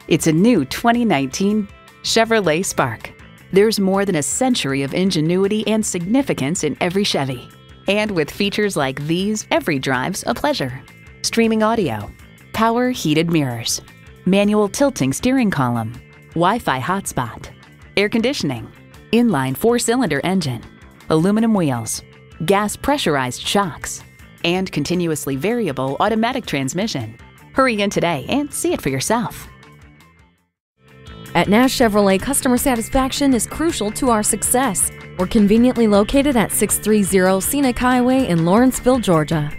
It's a new 2019 Chevrolet Spark. There's more than a century of ingenuity and significance in every Chevy. And with features like these, every drive's a pleasure. Streaming audio, power heated mirrors, manual tilting steering column, Wi-Fi hotspot, air conditioning, inline 4-cylinder engine, aluminum wheels, gas pressurized shocks, and continuously variable automatic transmission. Hurry in today and see it for yourself. At Nash Chevrolet, customer satisfaction is crucial to our success. We're conveniently located at 630 Scenic Highway in Lawrenceville, Georgia.